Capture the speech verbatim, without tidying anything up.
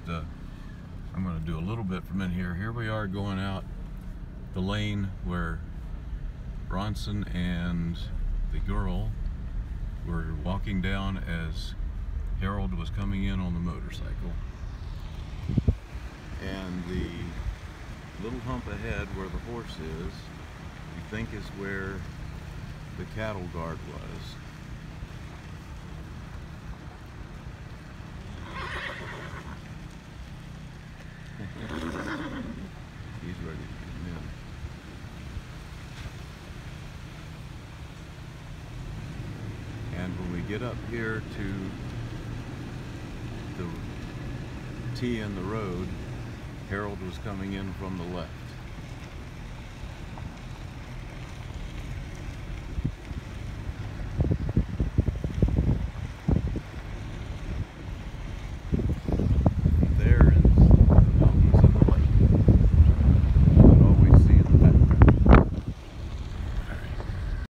uh, I'm going to do a little bit from in here. Here we are going out the lane where Bronson and the girl were walking down as Harold was coming in on the motorcycle. And the little hump ahead where the horse is, we think is where the cattle guard was. He's ready to come in. And when we get up here to the T in the road, Harold was coming in from the left.